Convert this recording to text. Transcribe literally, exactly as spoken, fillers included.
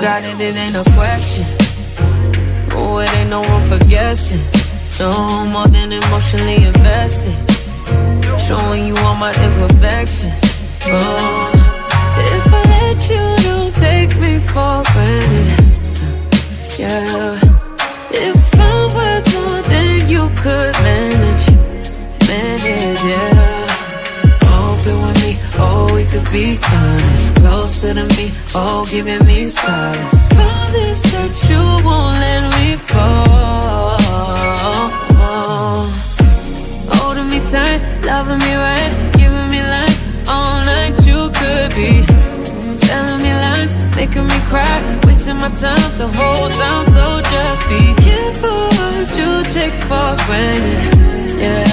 got it, it ain't a question. Oh, it ain't no room for guessing. No more than emotionally invested, showing you all my imperfections. Oh, if I let you, don't take me for granted. Yeah, if I'm worth more than you could manage, manage, yeah. Open with me, oh, we could be honest. Closer to me, oh, giving me solace. Promise that you won't let me fall. Holding me tight, loving me right, giving me life all night. You could be telling me lies, making me cry, wasting my time the whole time. So just be careful what you take for granted. Yeah.